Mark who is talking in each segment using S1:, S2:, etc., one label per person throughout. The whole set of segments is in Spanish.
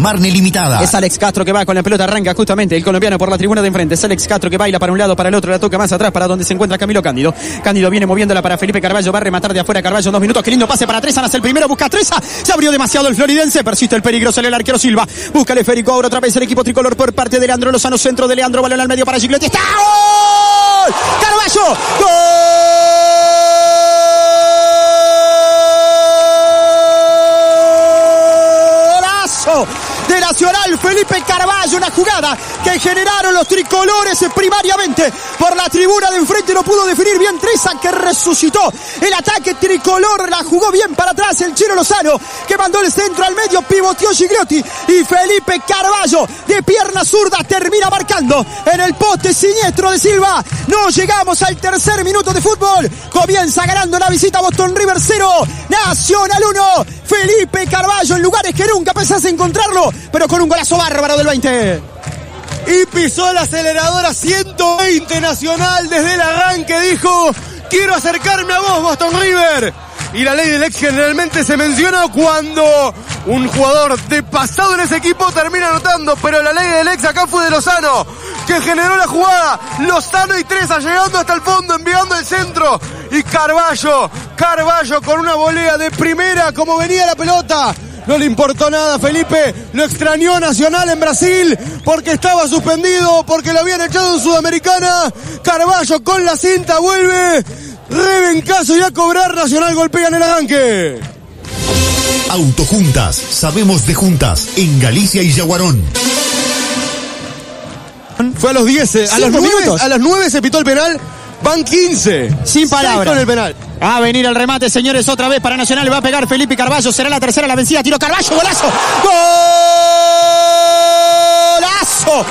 S1: Marne Limitada.
S2: Es Alex Castro que va con la pelota, arranca justamente el colombiano por la tribuna de enfrente. Es Alex Castro que baila para un lado, para el otro, la toca más atrás para donde se encuentra Camilo Cándido. Cándido viene moviéndola para Felipe Carballo, va a rematar de afuera Carballo en 2 minutos. Qué lindo pase para Treza, nace el primero, busca Treza. Se abrió demasiado el floridense, persiste el peligro, sale el arquero Silva. Busca el esférico, ahora otra vez el equipo tricolor por parte de Leandro Lozano, centro de Leandro, balón al medio para Gigliotti. ¡Está! ¡Gol! ¡Carballo! ¡Gol! De Nacional, Felipe Carballo, una jugada que generaron los tricolores primariamente por la tribuna de enfrente, no pudo definir bien Treza, que resucitó el ataque tricolor, la jugó bien para atrás el Chino Lozano, que mandó el centro al medio, pivoteó Gigliotti y Felipe Carballo de pierna zurda termina marcando en el poste siniestro de Silva. No llegamos al tercer minuto de fútbol, comienza ganando la visita Boston River 0, Nacional 1, Felipe Carballo en lugares que nunca pensás encontrarlo, pero con un golazo bárbaro del 20.
S3: Y pisó el acelerador a 120 Nacional desde el arranque, dijo: quiero acercarme a vos, Boston River. Y la ley del ex generalmente se menciona cuando un jugador de pasado en ese equipo termina anotando, pero la ley del ex acá fue de Lozano, que generó la jugada. Lozano y Treza llegando hasta el fondo, enviando el centro, y Carballo con una volea de primera, como venía la pelota. No le importó nada, Felipe lo extrañó Nacional en Brasil porque estaba suspendido, porque lo habían echado en Sudamericana. Carballo con la cinta vuelve, rebencazo y a cobrar. Nacional golpea en el arranque.
S1: Autojuntas, sabemos de juntas, en Galicia y Yaguarón.
S3: Fue a los 10, a las 9 se pitó el penal. Van 15.
S2: Sin palabras.
S3: Con el penal.
S2: Va a venir el remate, señores, otra vez para Nacional. Va a pegar Felipe Carballo. Será la tercera la vencida. Tiro Carballo. Golazo. Golazo.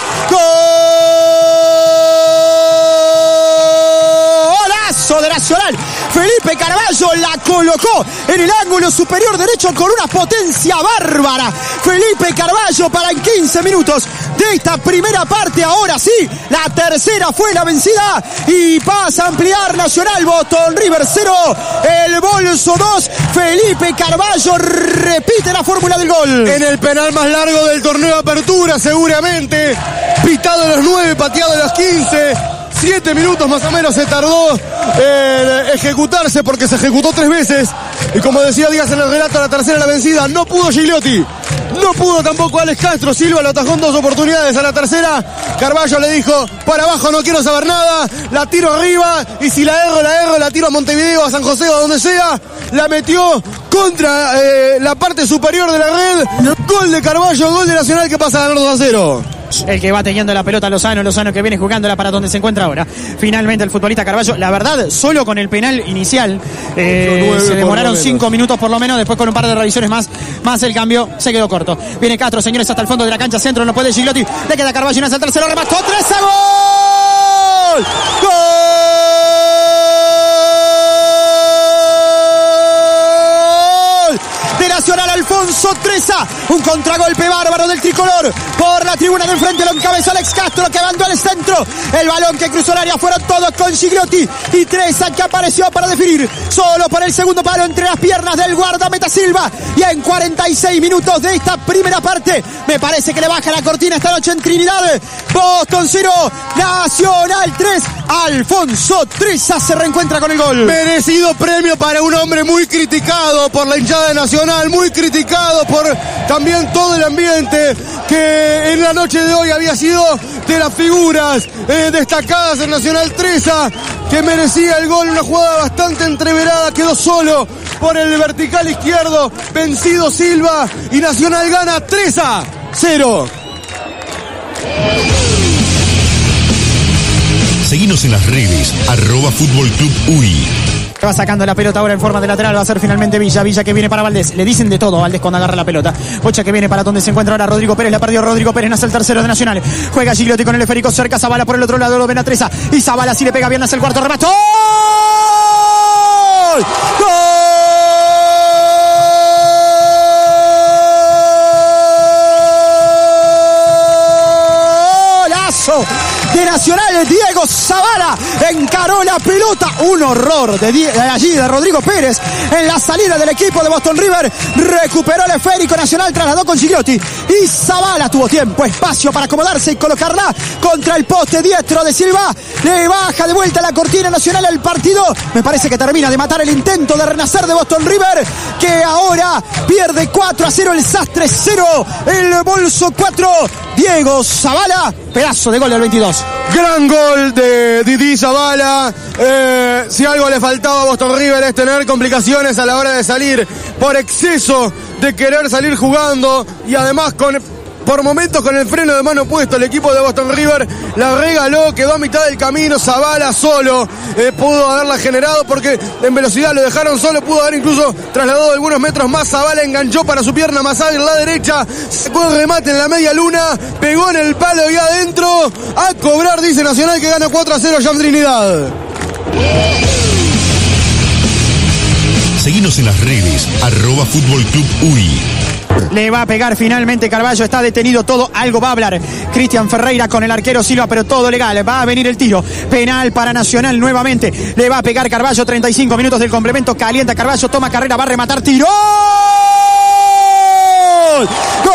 S2: Golazo de Nacional. Felipe Carballo la colocó en el ángulo superior derecho con una potencia bárbara. Felipe Carballo para en 15 minutos de esta primera parte. Ahora sí, la tercera fue la vencida y pasa a ampliar Nacional. Boston River 0, el Bolso 2. Felipe Carballo repite la fórmula del gol.
S3: En el penal más largo del torneo de apertura, seguramente. Pitado a las 9, pateado a las 15. 7 minutos más o menos se tardó en ejecutarse, porque se ejecutó 3 veces. Y como decía Díaz en el relato, la tercera la vencida. No pudo Gigliotti, no pudo tampoco Alex Castro. Silva lo atajó en 2 oportunidades. A la tercera Carballo le dijo: para abajo no quiero saber nada, la tiro arriba, y si la erro, la tiro a Montevideo, a San José o a donde sea. La metió contra la parte superior de la red. Gol de Carballo, gol de Nacional, que pasa a ganar 2-0.
S2: El que va teniendo la pelota, Lozano que viene jugándola para donde se encuentra ahora. Finalmente el futbolista Carballo, la verdad, solo con el penal inicial se demoraron 5 minutos por lo menos. Después con un par de revisiones más el cambio se quedó corto. Viene Castro, señores, hasta el fondo de la cancha, centro, no puede Gigliotti, le queda Carballo y nace el tercero, remató, 13, ¡gol! ¡Gol! De Nacional, Alfonso Treza, un contragolpe bárbaro del tricolor por la tribuna del frente, lo encabezó Alex Castro, que mandó al centro, el balón que cruzó el área, fueron todos con Gigliotti y Treza, que apareció para definir solo por el segundo palo entre las piernas del guardameta Silva. Y en 46 minutos de esta primera parte, me parece que le baja la cortina esta noche en Trinidad. Boston 0, Nacional 3, Alfonso Treza se reencuentra con el gol.
S3: Merecido premio para un hombre muy criticado por la hinchada de Nacional, muy criticado por también todo el ambiente, que en la noche de hoy había sido de las figuras destacadas en Nacional. Treza, que merecía el gol, una jugada bastante entreverada, quedó solo por el vertical izquierdo, vencido Silva, y Nacional gana 3-0.
S1: Seguinos en las redes, @Fútbol Club UI.
S2: Va sacando la pelota ahora en forma de lateral, va a ser finalmente Villa que viene para Valdés. Le dicen de todo a Valdés cuando agarra la pelota. Bocha que viene para donde se encuentra ahora Rodrigo Pérez, la perdió Rodrigo Pérez, nace el tercero de Nacional. Juega Gigliotti con el esférico cerca, Zabala por el otro lado, lo ven a Treza. Y Zabala si le pega bien, nace el cuarto, remató. ¡Gol! ¡Golazo de Nacional. Diego Zavala encaró la pelota. Un horror de Rodrigo Pérez en la salida del equipo de Boston River. Recuperó el esférico. Nacional trasladó con Gigliotti y Zavala tuvo tiempo, espacio para acomodarse y colocarla contra el poste diestro de Silva. Le baja de vuelta la cortina. Nacional al partido. Me parece que termina de matar el intento de renacer de Boston River, que ahora pierde 4-0 el Sastre 0, el Bolso 4. Diego Zavala, pedazo de gol del 22.
S3: Gran gol de Didi Zavala. Si algo le faltaba a Boston River es tener complicaciones a la hora de salir por exceso de querer salir jugando y además por momentos con el freno de mano puesto. El equipo de Boston River la regaló, quedó a mitad del camino. Zavala solo pudo haberla generado porque en velocidad lo dejaron solo, pudo haber incluso trasladado algunos metros más. Zavala enganchó para su pierna más hábil, la derecha, sacó el remate en la media luna, pegó en el palo y adentro. A cobrar, dice Nacional, que gana 4-0 Jam Trinidad.
S1: Seguinos en las redes, @Fútbol Club UI.
S2: Le va a pegar finalmente Carballo, está detenido todo, algo va a hablar Cristian Ferreira con el arquero Silva, pero todo legal. Va a venir el tiro penal para Nacional nuevamente. Le va a pegar Carballo, 35 minutos del complemento, calienta Carballo, toma carrera, va a rematar, tiro. ¡Gol!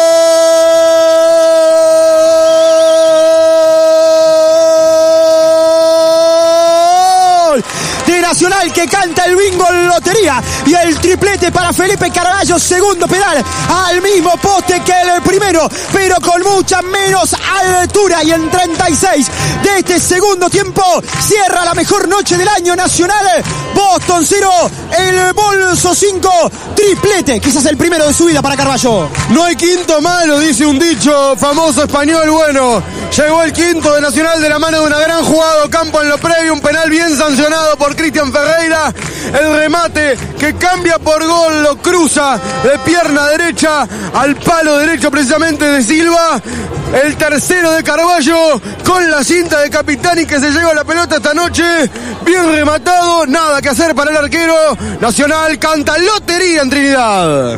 S2: Nacional, que canta el bingo en lotería, y el triplete para Felipe Carballo, segundo penal al mismo poste que el primero, pero con mucha menos altura, y en 36 de este segundo tiempo cierra la mejor noche del año. Nacional, Boston 0, el Bolso 5, triplete, quizás el primero de su vida para Carballo.
S3: No hay quinto malo, dice un dicho famoso español. Bueno, llegó el quinto de Nacional de la mano de una gran jugada Ocampo en lo previo, un penal bien sancionado por Cristian Ferreira, el remate que cambia por gol, lo cruza de pierna derecha al palo derecho precisamente de Silva, el tercero de Carballo con la cinta de Capitani, que se lleva la pelota esta noche, bien rematado, nada que hacer para el arquero. Nacional canta lotería en Trinidad.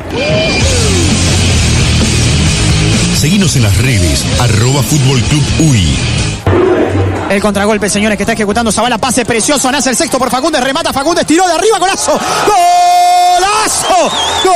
S1: Seguinos en las redes, @Fútbol Club UI.
S2: El contragolpe, señores, que está ejecutando Zavala, pase precioso, nace el sexto por Fagundes, remata Fagundes, tiró de arriba, golazo, golazo,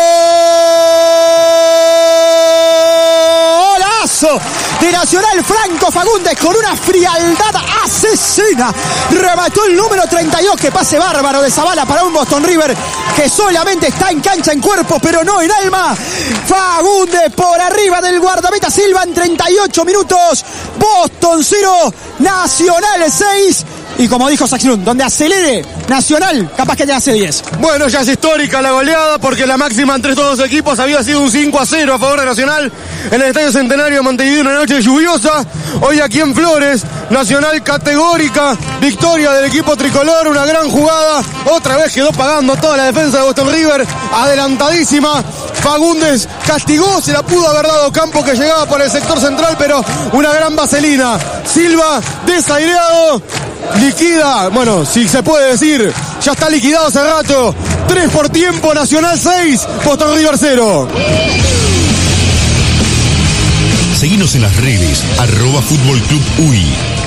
S2: golazo de Nacional, Franco Fagundes con una frialdad asesina, remató el número 32, que pase bárbaro de Zavala para un Boston River que solamente está en cancha, en cuerpo, pero no en alma. Fagundes por arriba del guardameta Silva en 38 minutos, Boston 0, Nacional 6. Y como dijo Saxlund, donde acelere Nacional, capaz que te hace 10.
S3: Bueno, ya es histórica la goleada, porque la máxima entre estos dos equipos había sido un 5-0 a favor de Nacional en el Estadio Centenario de Montevideo, una noche lluviosa. Hoy aquí en Flores, Nacional categórica victoria del equipo tricolor, una gran jugada. Otra vez quedó pagando toda la defensa de Boston River, adelantadísima. Fagundes castigó, se la pudo haber dado Campo, que llegaba por el sector central, pero una gran vaselina. Silva desaireado, liquida, bueno, si se puede decir, ya está liquidado hace rato. 3 por tiempo, Nacional 6, Boston River 0.
S1: Seguinos en las redes, @Fútbol Club UI.